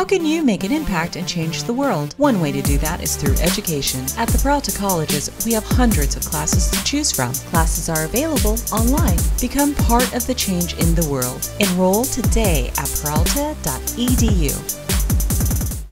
How can you make an impact and change the world? One way to do that is through education. At the Peralta Colleges, we have hundreds of classes to choose from. Classes are available online. Become part of the change in the world. Enroll today at peralta.edu.